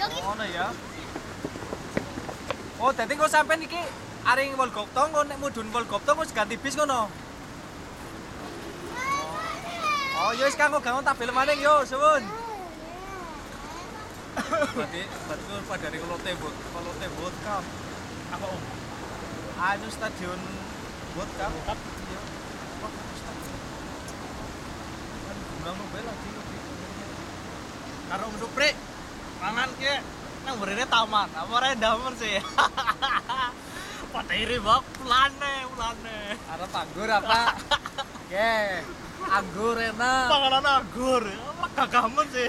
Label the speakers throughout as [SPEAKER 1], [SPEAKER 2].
[SPEAKER 1] Ngono ya. Oh, dadi kok sampean iki areng Wolgoptong kok nek mudhun Wolgoptong wis ganti bis ngono. Oh, ya wis kanggo gangon tabel maning yo, suwun. Berarti pada dari kalau tebot kam. Apa om? Anu stadion buat kam. Iya. Wah, stadion. Kan gundang mobil lagi. Karo supri. Mangan ki nang mrene taman. Apa ora damen sih. Patiri bak ulane. Arep anggur apa? Ge. Anggur enak. Panganan anggur. Gagamen sih.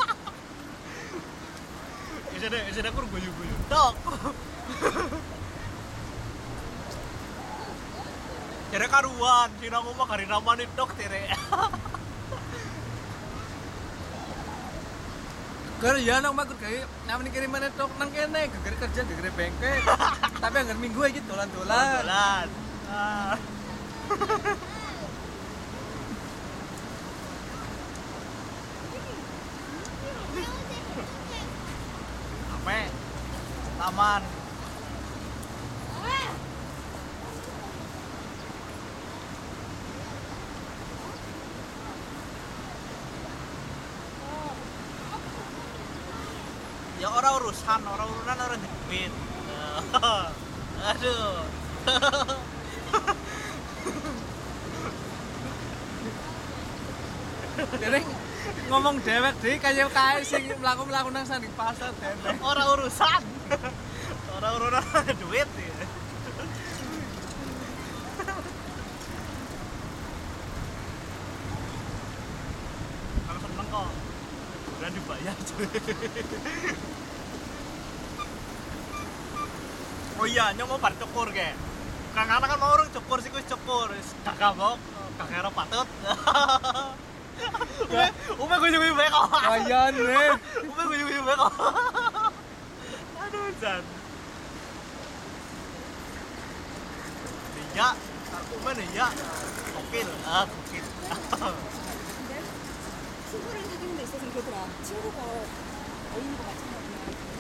[SPEAKER 1] Isine kur guyu-guyu. Tok. Jare karuan, sing aku mah gari namane tok tere. Ger ya nang makur gawe namane kirimane tok nang kene, geger kerja geger bengkel. Tapi anggar minggu iki dolan-dolan. Dolan. Taman. Ya urusan orang duit. Aduh. Jadi ngomong dewek deh kayak sing mlaku-mlaku nang sanding pasar dewek. Ora urusan duit ya. Kalau seneng kok udah dibayar. Oh iya, nyomo bar cukur ke. Kang anak kan mau orang cukur sih wis cukur. Kakak bok, kakak patut. Ume guyu-guyu bae kok. Ayan we. Ume guyu-guyu bae kok. Aduh, Jan. Ya, aku mana ya? Gokil. Gokil.
[SPEAKER 2] 친구를 사귀는 데 있어서 그러더라. 친구가 어린이가 마찬가지야.